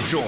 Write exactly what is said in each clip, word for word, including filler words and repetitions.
Radyo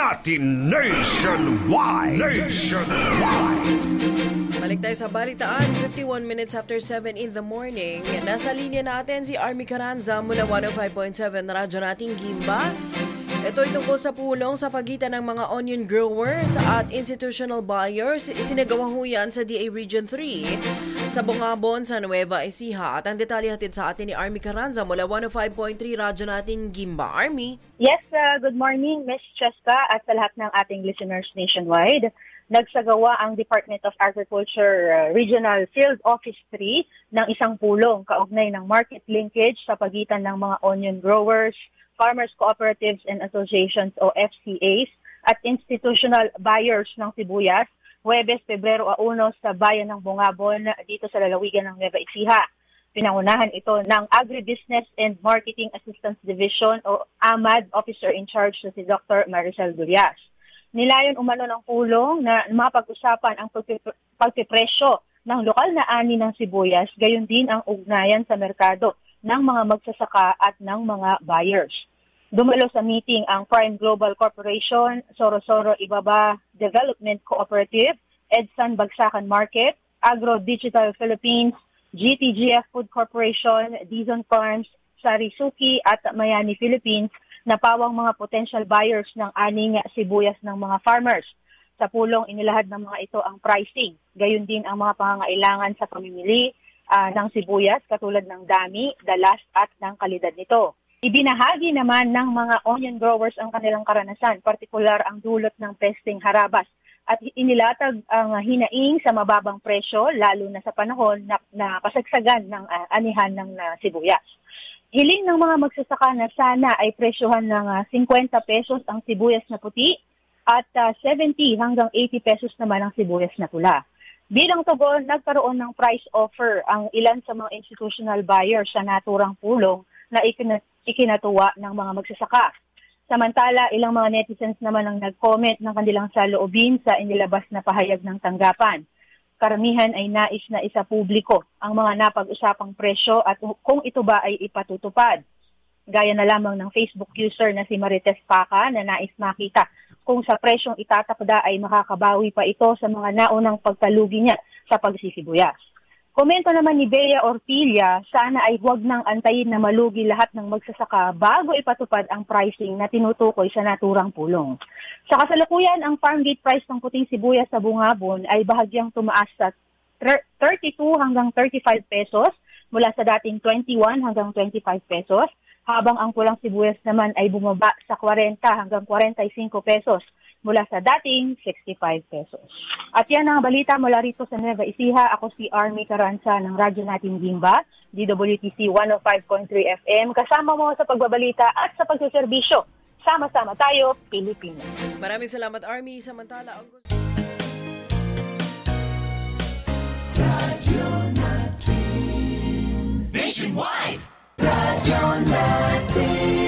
natin nationwide. Nationwide. Balik tayo sa balitaan, fifty-one minutes after seven in the morning. Nasa linya natin si Army Carranza mula one oh five point seven Radyo nating Gimba. Ito ay tungkol sa pulong sa pagitan ng mga onion growers at institutional buyers. Isinagawa ho yan sa D A Region three sa Bungabon sa Nueva Ecija. At ang detalye hatid sa atin ni Army Carranza mula one oh five point three Radyo natin Gimba. Army? Yes, uh, good morning, Miss Cheska at sa lahat ng ating listeners nationwide. Nagsagawa ang Department of Agriculture uh, Regional Field Office three ng isang pulong kaugnay ng market linkage sa pagitan ng mga onion growers, farmers cooperatives and associations o F C As at institutional buyers ng sibuyas, Huwebes, Pebrero one sa bayan ng Bungabon dito sa lalawigan ng Nueva Ecija. Pinangunahan ito ng Agribusiness and Marketing Assistance Division o A M A D Officer in Charge na si Doctor Maricel Durias. Nilayon umano ng pulong na mapag-usapan ang pagpipresyo ng lokal na ani ng sibuyas, gayon din ang ugnayan sa merkado ng mga magsasaka at ng mga buyers. Dumalo sa meeting ang Prime Global Corporation, Soro-Soro Ibaba Development Cooperative, Edsan Bagsakan Market, Agro Digital Philippines, G T G F Food Corporation, Dizon Farms, Sarisuki at Mayani Philippines na pawang mga potential buyers ng aning sibuyas ng mga farmers. Sa pulong, inilahad ng mga ito ang pricing. Gayon din ang mga pangangailangan sa pamimili uh, ng sibuyas katulad ng dami, dalas at ng kalidad nito. Ibinahagi naman ng mga onion growers ang kanilang karanasan, partikular ang dulot ng pesting harabas. At inilatag ang hinaing sa mababang presyo, lalo na sa panahon na, na kasagsagan ng uh, anihan ng uh, sibuyas. Hiling ng mga magsasaka na sana ay presyohan ng uh, fifty pesos ang sibuyas na puti at uh, seventy hanggang eighty pesos naman ang sibuyas na pula. Bilang tugon, nagkaroon ng price offer ang ilan sa mga institutional buyers sa naturang pulong na ikin- ikinatuwa ng mga magsasaka. Samantala, ilang mga netizens naman ang nag-comment ng kanilang saloobin sa inilabas na pahayag ng tanggapan. Karamihan ay nais na isa publiko ang mga napag-usapang presyo at kung ito ba ay ipatutupad. Gaya na lamang ng Facebook user na si Marites Paca na nais makita kung sa presyong itatakda ay makakabawi pa ito sa mga naunang pagkalugi niya sa pagsisibuyas. Komento naman ni Bea Ortilia, sana ay huwag nang antayin na malugi lahat ng magsasaka bago ipatupad ang pricing na tinutukoy sa naturang pulong. Sa kasalukuyan, ang farm gate price ng puting sibuyas sa Bungabon ay bahagyang tumaas sa thirty-two hanggang thirty-five pesos mula sa dating twenty-one hanggang twenty-five pesos, habang ang pulang sibuyas naman ay bumaba sa forty hanggang forty-five pesos mula sa dating sixty-five pesos. At yan ang balita mula rito sa Nueva Ecija. Ako si Army Carranza ng Radyo natin Gimba, D W T C one oh five point three F M. Kasama mo sa pagbabalita at sa pagsuserbisyo. Sama-sama tayo, Pilipinas. Maraming salamat, Army. Samantala, ang gusto... Radyo natin Nationwide. Radyo natin